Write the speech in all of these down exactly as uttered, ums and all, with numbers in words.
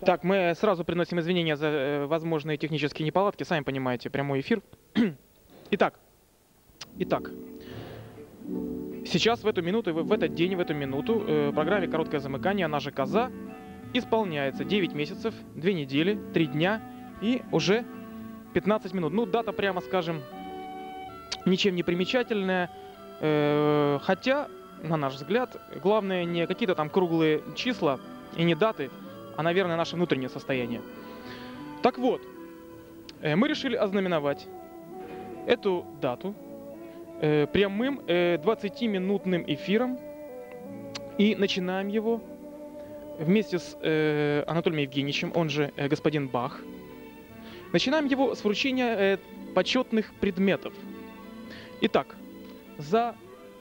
Так, мы сразу приносим извинения за э, возможные технические неполадки. Сами понимаете, прямой эфир. Итак, итак, сейчас в эту минуту, в этот день, в эту минуту э, программе «Короткое замыкание», она же «Коза», исполняется девять месяцев, две недели, три дня и уже пятнадцать минут. Ну, дата, прямо скажем, ничем не примечательная, э, хотя, на наш взгляд, главное не какие-то там круглые числа и не даты, а, наверное, наше внутреннее состояние. Так вот, э, мы решили ознаменовать эту дату э, прямым э, двадцатиминутным эфиром и начинаем его вместе с э, Анатолием Евгеньевичем, он же э, господин Бах. Начинаем его с вручения э, почетных предметов. Итак, за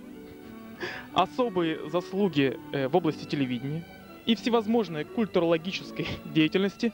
особые заслуги э, в области телевидения и всевозможной культурологической деятельности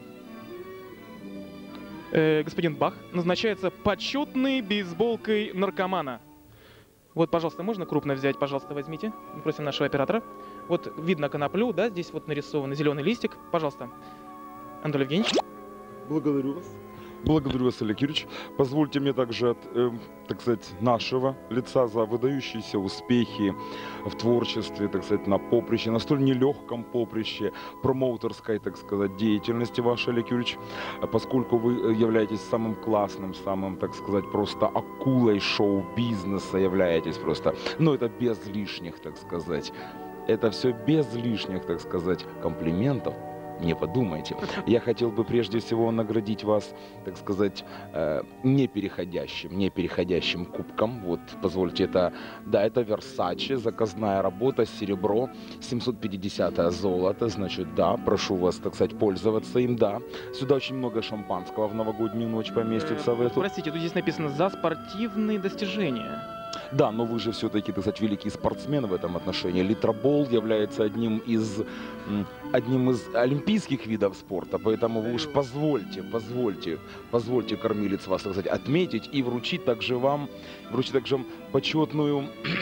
э, господин Бах назначается почетной бейсболкой наркомана. Вот, пожалуйста, можно крупно взять, пожалуйста, возьмите. Просим нашего оператора. Вот видно коноплю, да, здесь вот нарисован зеленый листик. Пожалуйста, Анатолий Евгеньевич. Благодарю вас. Благодарю вас, Олег Юрьевич. Позвольте мне также от, э, так сказать, нашего лица за выдающиеся успехи в творчестве, так сказать, на поприще, на столь нелегком поприще промоутерской, так сказать, деятельности вашей, Олег Юрьевич, поскольку вы являетесь самым классным, самым, так сказать, просто акулой шоу-бизнеса являетесь просто. Но это без лишних, так сказать, это все без лишних, так сказать, комплиментов. Не подумайте. Я хотел бы прежде всего наградить вас, так сказать, э, непереходящим, непереходящим кубком. Вот, позвольте, это, да, это Versace, заказная работа, серебро, семьсот пятидесятое золото, значит, да, прошу вас, так сказать, пользоваться им, да. Сюда очень много шампанского в новогоднюю ночь поместится в эту. Простите, тут здесь написано «за спортивные достижения». Да, но вы же все-таки, так сказать, великий спортсмен в этом отношении. Литробол является одним из, одним из олимпийских видов спорта, поэтому вы уж позвольте, позвольте, позвольте, кормилец, вас, так сказать, отметить и вручить также вам, вручить также вам почетную,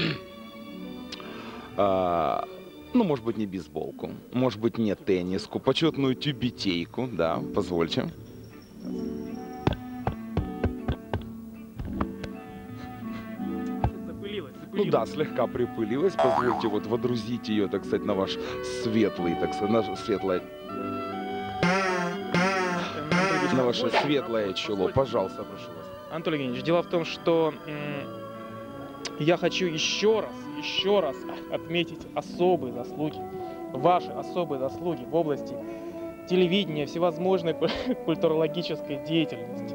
а, ну, может быть, не бейсболку, может быть, не тенниску, почетную тюбетейку, да, позвольте. Ну да, слегка припылилась. Позвольте вот водрузить ее, так сказать, на ваш светлый, так сказать, на светлое, на ваше светлое чело. Пожалуйста, прошу вас. Анатолий Евгеньевич, дело в том, что я хочу еще раз, еще раз отметить особые заслуги, ваши особые заслуги в области телевидения, всевозможной культурологической деятельности.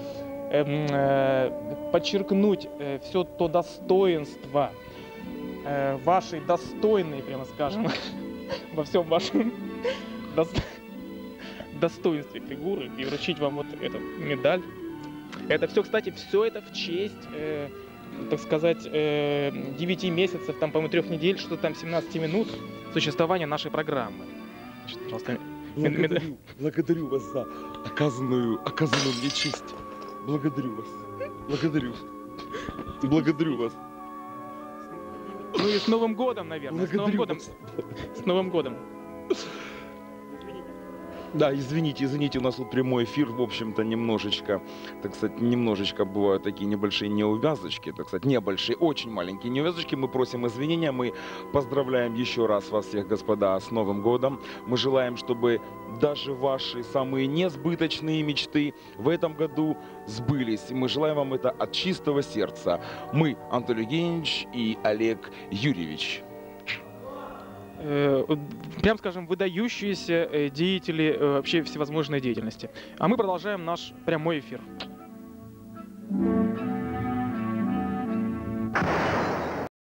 Подчеркнуть э, все то достоинство э, вашей достойной, прямо скажем, во всем вашем до... достоинстве фигуры и вручить вам вот эту медаль. Это все, кстати, все это в честь, э, так сказать, э, девяти месяцев, там, по-моему, трех недель, что там семнадцати минут существования нашей программы. Значит, пожалуйста, благодарю, благодарю вас за оказанную, оказанную мне честь. Благодарю вас. Благодарю. Благодарю вас. Ну и с Новым годом, наверное. Благодарю с Новым годом. Вас. С Новым годом. Да, извините, извините, у нас тут прямой эфир, в общем-то, немножечко, так сказать, немножечко бывают такие небольшие неувязочки, так сказать, небольшие, очень маленькие неувязочки. Мы просим извинения, мы поздравляем еще раз вас всех, господа, с Новым годом. Мы желаем, чтобы даже ваши самые несбыточные мечты в этом году сбылись. И мы желаем вам это от чистого сердца. Мы, Анатолий Евгеньевич и Олег Юрьевич. Прям скажем, выдающиеся деятели вообще всевозможной деятельности. А мы продолжаем наш прямой эфир.